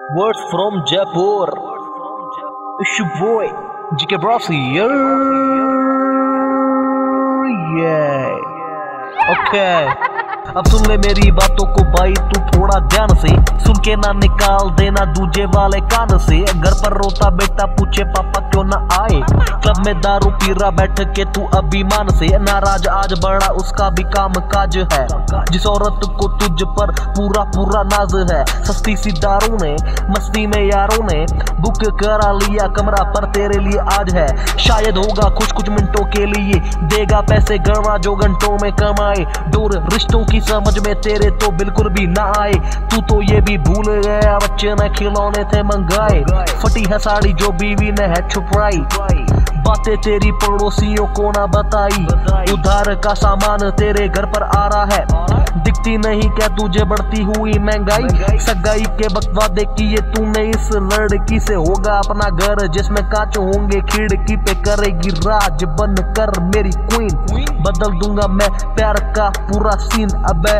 Words from Jaipur. It's your boy, GK Brossi. Yeah. Okay. अब सुन ले मेरी बातों को भाई तू थोड़ा ध्यान से सुन के ना निकाल देना दूजे वाले कान से। घर पर रोता बेटा पूछे पापा क्यों ना आए, क्लब में दारू पी रहा बैठ के तू अभिमान से। नाराज आज बड़ा उसका भी काम काज है, जिस औरत को तुझ पर पूरा पूरा नाज है। सस्ती सी दारू ने मस्ती में यारों ने बुक करा लिया कमरा पर तेरे लिए आज है। शायद होगा खुश कुछ मिनटों के लिए, देगा पैसे गणवा जो घंटों में कमाए। दूर रिश्तों की समझ में तेरे तो बिल्कुल भी ना आए, तू तो ये भी भूल गया बच्चे ने खिलौने थे मंगाए। फटी है साड़ी जो बीवी ने है छुपाई, बातें तेरी पड़ोसियों को ना बताई। उधार का सामान तेरे घर पर आ रहा है, दिखती नहीं क्या तुझे बढ़ती हुई महंगाई। सगाई के वक्त वादे किए तूने इस लड़की से, होगा अपना घर जिसमें कांच होंगे खिड़की पे, करेगी राज बन कर मेरी क्वीन। बदल दूंगा मैं प्यार का पूरा सीन। अबे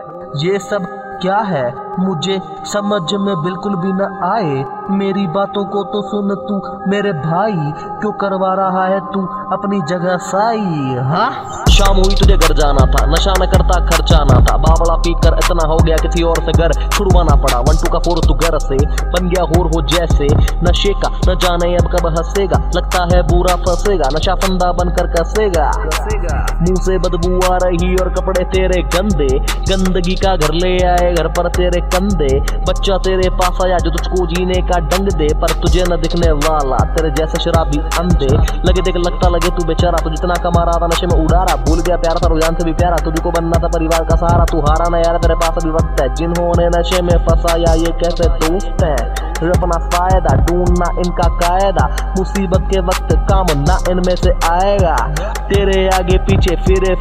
ये सब क्या है मुझे समझ में बिल्कुल भी न आए। मेरी बातों को तो सुन तू मेरे भाई, क्यों करवा रहा है तू अपनी जगह साई। हाँ शाम हुई तुझे घर जाना था, नशा न करता खर्चा ना था। बावला पी कर इतना हो गया किसी और से घर छुड़वाना पड़ा। 1 2 का 4 तू घर से बन गया होर हो जैसे नशे का, न जाने अब कब हंसेगा। लगता है बुरा फंसेगा, नशा फंदा बनकर कसेगा। मुंह से बदबू आ रही और कपड़े तेरे गंदे, गंदगी का घर ले आए घर पर तेरे कंधे। बच्चा तेरे पास आया जो तुझको जीने का डंग दे, पर तुझे न दिखने वाला तेरे जैसे शराबी अंधे। लगे देख लगता लगे तू बेचारा, तू जितना कमा रहा था नशे में उड़ा रहा। भूल गया प्यारा था रुझान से भी प्यारा, तुझको बनना था परिवार का सहारा। तू हारा ना यार तेरे पास अभी वक्त है, जिन्होंने नशे में फंसाया ये कैसे दोस्त हैं। अपना फायदा ढूंढना इनका कायदा, मुसीबत के वक्त काम ना इनमें से आएगा। तेरे आगे पीछे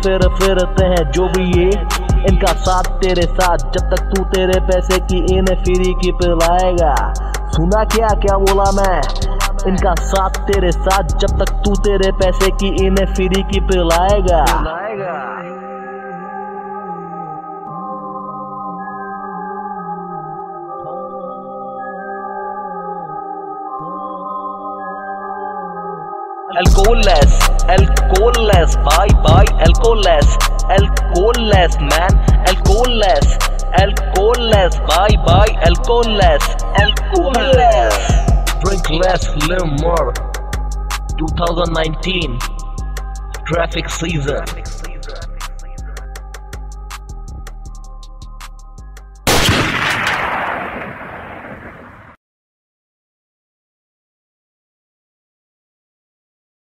फिरते हैं जो भी ये, इनका साथ तेरे साथ जब तक तू तेरे पैसे की इन्हें फ्री की पिलाएगा। सुना क्या क्या बोला मैं, इनका साथ तेरे साथ जब तक तू तेरे पैसे की इन्हें फ्री की पिलाएगा। Alcoholless, bye, alcoholless, man, alcoholless, bye, alcoholless. Drink less, live more. 2019 traffic season.